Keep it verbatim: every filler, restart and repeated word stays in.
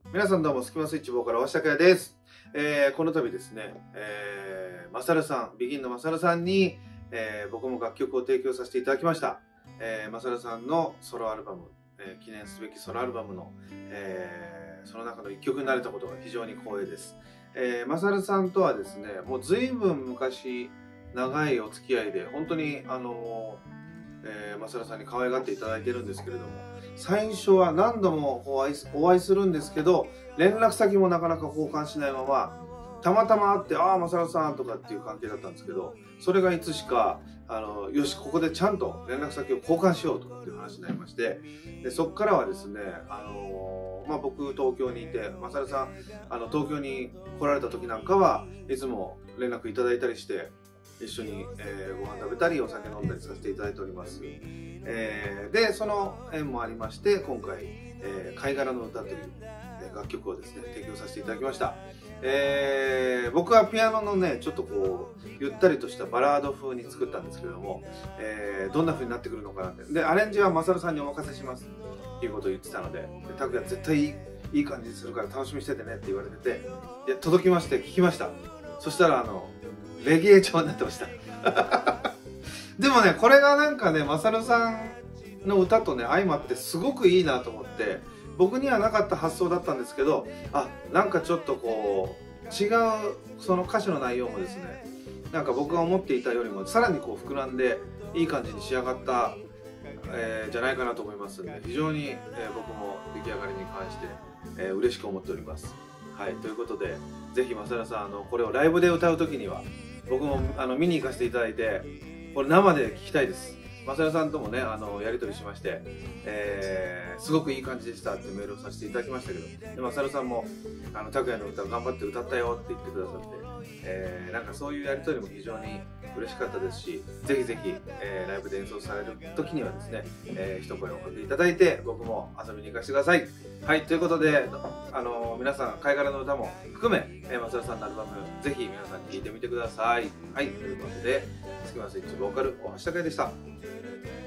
皆さんどうも、スキマスイッチボーカル、大下拓也です。えー、この度ですね、えー、マサルさん、ビギンのマサルさんに、えー、僕も楽曲を提供させていただきました。えー、マサルさんのソロアルバム、えー、記念すべきソロアルバムの、えー、その中の一曲になれたことが非常に光栄です。えー、マサルさんとはですね、もう随分昔、長いお付き合いで、本当に、あのー、えー、マサルさんに可愛がっていただいてるんですけれども、最初は何度もお会いお会いするんですけど、連絡先もなかなか交換しないまま、たまたま会って、ああ、マサルさんとかっていう関係だったんですけど、それがいつしか、あの、よし、ここでちゃんと連絡先を交換しようとかっていう話になりまして、でそこからはですね、あのー、まあ、僕、東京にいて、マサルさん、あの、東京に来られた時なんかは、いつも連絡いただいたりして、一緒に、えー、ご飯食べたりお酒飲んだりさせていただいております。えー、でその縁もありまして今回「えー、貝殻の歌」という楽曲をですね提供させていただきました。えー、僕はピアノのねちょっとこうゆったりとしたバラード風に作ったんですけれども、えー、どんな風になってくるのかなってでアレンジはマサルさんにお任せしますっていうことを言ってたので「拓也絶対いいいい感じにするから楽しみにしててね」って言われてていや届きまして聞きました。そしたらあのレゲエ調になってましたでもねこれがなんかねマサルさんの歌とね相まってすごくいいなと思って僕にはなかった発想だったんですけどあなんかちょっとこう違うその歌詞の内容もですねなんか僕が思っていたよりもさらにこう膨らんでいい感じに仕上がった、えー、じゃないかなと思いますので非常に、えー、僕も出来上がりに関して、えー、嬉しく思っております。はいということでぜひマサルさんあのこれをライブで歌う時には僕もあの見に行かせていただいてこれ生で聴きたいです。マサルさんともねあのやり取りしまして、えー、すごくいい感じでしたってメールをさせていただきましたけどでマサルさんもあの拓也の歌を頑張って歌ったよって言ってくださって、えー、なんかそういうやり取りも非常に嬉しかったですしぜひぜひ、えー、ライブで演奏される時にはですね、えー、一声をかけていただいて僕も遊びに行かせてください。はいということであの皆さん貝殻の歌も含め、えー、マサルさんのアルバムぜひ皆さん聴いてみてください。はいということでスキマスイッチボーカル大橋拓也でした。